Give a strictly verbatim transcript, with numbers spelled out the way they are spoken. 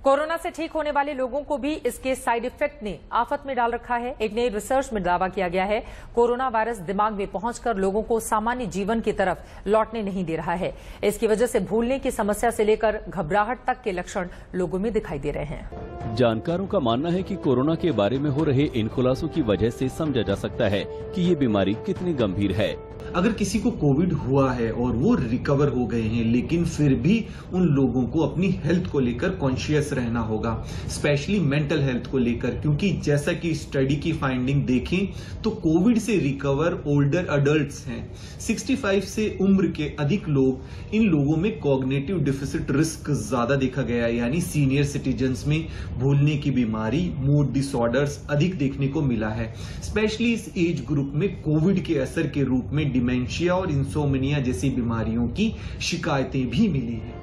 Corona से ठीक होने वाले लोगों को भी इसके साइड इफेक्ट ने आफत में डाल रखा है। एक नई रिसर्च में दावा किया गया है कोरोना वायरस दिमाग में पहुंचकर लोगों को सामान्य जीवन की तरफ लौटने नहीं दे रहा है। इसकी वजह से भूलने की समस्या से लेकर घबराहट तक के लक्षण लोगों में दिखाई दे रहे हैं। जानकारों का मानना है कि कोरोना के बारे में हो रहे इन खुलासों की वजह से समझा जा सकता है कि ये बीमारी कितनी गंभीर है। अगर किसी को कोविड हुआ है और वो रिकवर हो गए हैं, लेकिन फिर भी उन लोगों को अपनी हेल्थ को लेकर कॉन्शियस रहना होगा, स्पेशली मेंटल हेल्थ को लेकर, क्योंकि जैसा कि स्टडी की फाइंडिंग देखें तो कोविड से रिकवर ओल्डर अडल्ट्स हैं। पैंसठ से उम्र के अधिक लोग, इन लोगों में कॉग्निटिव डिफिसिट रिस्क ज्यादा देखा गया है, यानी सीनियर सिटीजन्स में भूलने की बीमारी, मूड डिसऑर्डर्स अधिक देखने को मिला है। स्पेशली इस एज ग्रुप में कोविड के असर के रूप में डिमेंशिया और इंसोमनिया जैसी बीमारियों की शिकायतें भी मिली हैं।